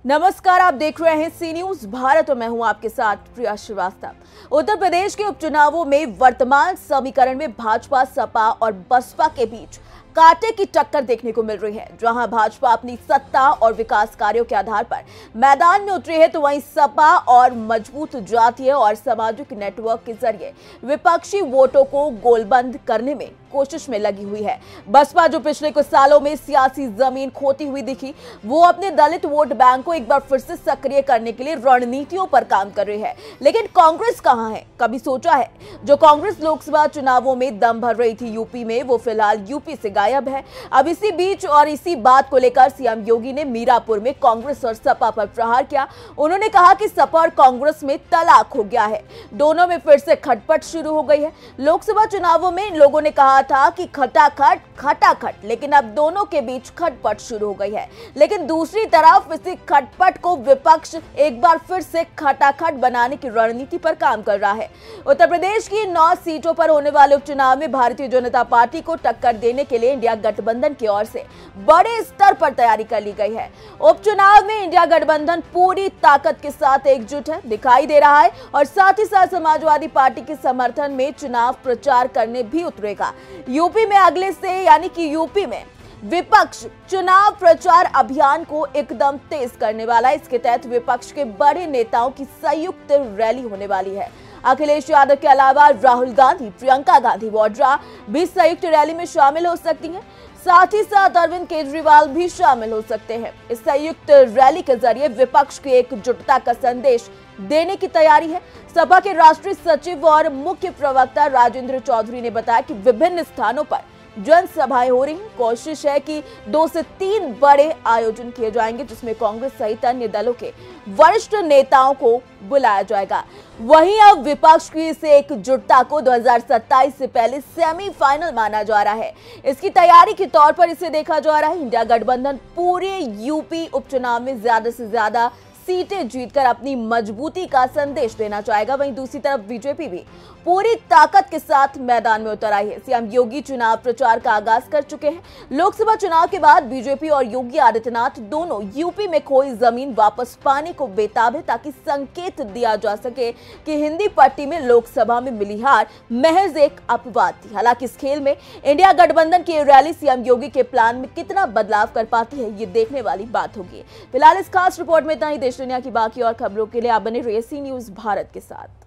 नमस्कार, आप देख रहे हैं सी न्यूज भारत और मैं हूं आपके साथ प्रिया श्रीवास्तव। उत्तर प्रदेश के उपचुनावों में वर्तमान समीकरण में भाजपा, सपा और बसपा के बीच कांटे की टक्कर देखने को मिल रही है। जहां भाजपा अपनी सत्ता और विकास कार्यों के आधार पर मैदान में उतरी है, तो वहीं सपा और मजबूत जातीय और सामाजिक नेटवर्क के जरिए विपक्षी वोटों को गोलबंद करने में कोशिश में लगी हुई है। बसपा, जो पिछले कुछ सालों में सियासी जमीन खोती हुई दिखी, वो अपने दलित वोट बैंक को एक बार फिर से सक्रिय करने के लिए रणनीतियों पर काम कर रही है। लेकिन कांग्रेस कहां है? कभी सोचा है? जो कांग्रेस लोकसभा चुनावों में दम भर रही थी यूपी में, वो फिलहाल यूपी से गायब है। अब इसी बीच और इसी बात को लेकर सीएम योगी ने मीरापुर में कांग्रेस और सपा पर प्रहार किया। उन्होंने कहा कि सपा और कांग्रेस में तलाक हो गया है, दोनों में फिर से खटपट शुरू हो गई है। लोकसभा चुनावों में इन लोगों ने कहा था कि खटाखट खटाखट, लेकिन अब दोनों के बीच खटपट शुरू हो गई है। लेकिन दूसरी तरफ इसी खटपट को विपक्ष एक बार फिर से खटाखट बनाने की रणनीति पर काम कर रहा है। उत्तर प्रदेश की 9 सीटों पर होने वाले उपचुनाव में भारतीय जनता पार्टी को टक्कर देने के लिए इंडिया गठबंधन की ओर से बड़े स्तर पर तैयारी कर ली गई है। उपचुनाव में इंडिया गठबंधन पूरी ताकत के साथ एकजुट है दिखाई दे रहा है और साथ ही साथ समाजवादी पार्टी के समर्थन में चुनाव प्रचार करने भी उतरेगा। यूपी में अगले से यानी कि यूपी में विपक्ष चुनाव प्रचार अभियान को एकदम तेज करने वाला है। इसके तहत विपक्ष के बड़े नेताओं की संयुक्त रैली होने वाली है। अखिलेश यादव के अलावा राहुल गांधी, प्रियंका गांधी वाड्रा भी संयुक्त रैली में शामिल हो सकती हैं। साथ ही साथ अरविंद केजरीवाल भी शामिल हो सकते हैं। इस संयुक्त रैली के जरिए विपक्ष की एकजुटता का संदेश देने की तैयारी है। सपा के राष्ट्रीय सचिव और मुख्य प्रवक्ता राजेंद्र चौधरी ने बताया कि विभिन्न स्थानों पर जनसभाएं हो रही हैं। कोशिश है कि 2 से 3 बड़े आयोजन किए जाएंगे, जिसमें कांग्रेस सहित अन्य दलों के वरिष्ठ नेताओं को बुलाया जाएगा। वहीं अब विपक्ष की इस एकजुटता को 2027 से पहले सेमीफाइनल माना जा रहा है। इसकी तैयारी के तौर पर इसे देखा जा रहा है। इंडिया गठबंधन पूरे यूपी उपचुनाव में ज्यादा से ज्यादा सीटें जीतकर अपनी मजबूती का संदेश देना चाहेगा। वहीं दूसरी तरफ बीजेपी भी पूरी ताकत के साथ मैदान में उतर आई है। सीएम योगी चुनाव प्रचार का आगाज कर चुके हैं। लोकसभा चुनाव के बाद बीजेपी और योगी आदित्यनाथ दोनों यूपी में खोई जमीन वापस पाने को बेताब है, ताकि संकेत दिया जा सके कि हिंदी पट्टी में लोकसभा में मिली हार महज एक अपवाद थी। हालांकि इस खेल में इंडिया गठबंधन की रैली सीएम योगी के प्लान में कितना बदलाव कर पाती है, ये देखने वाली बात होगी। फिलहाल इस खास रिपोर्ट में इतना ही। देश दुनिया की बाकी और खबरों के लिए आप बने रहिए सी न्यूज भारत के साथ।